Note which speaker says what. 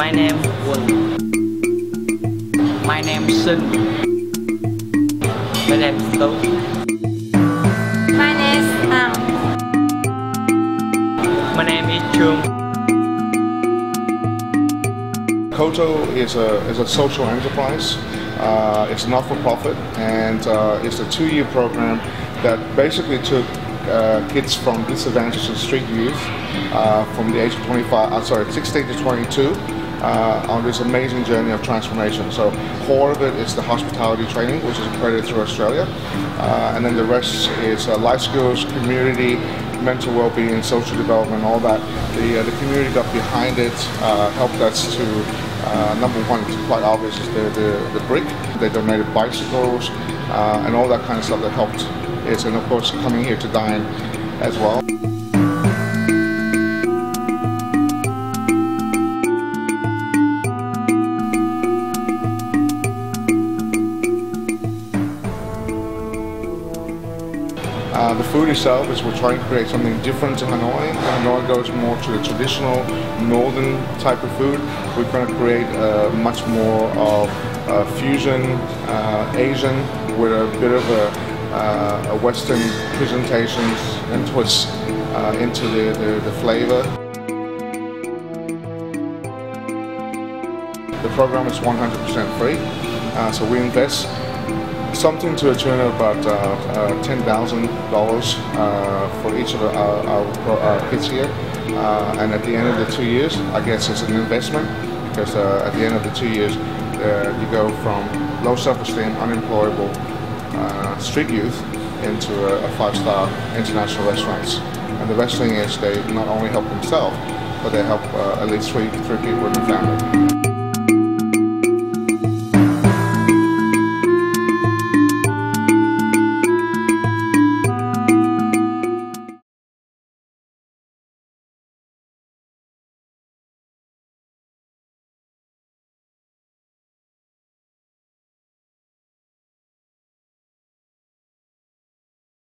Speaker 1: My name Quân. My name Sinh. My name is Tú.
Speaker 2: My name is Ang.
Speaker 1: My name is Trương.
Speaker 3: Koto is a social enterprise. It's not-for-profit, and it's a 2-year program that basically took kids from disadvantaged and street youth from the age of 16 to 22 on this amazing journey of transformation. So core of it is the hospitality training, which is accredited through Australia, and then the rest is life skills, community, mental well-being, social development, all that. The community got behind it, helped us to number one, it's quite obvious, is the brick. They donated bicycles and all that kind of stuff that helped it, and of course coming here to dine as well. The food itself is we're trying to create something different to Hanoi. Hanoi goes more to the traditional northern type of food. We're going to create much more of fusion, Asian, with a bit of a Western presentations and twists into the flavor. The program is 100% free, so we invest something to a tune of about $10,000 for each of our kids here, and at the end of the 2 years, I guess it's an investment, because at the end of the 2 years you go from low self-esteem, unemployable street youth into a 5-star international restaurants. And the best thing is they not only help themselves, but they help at least three people in the family.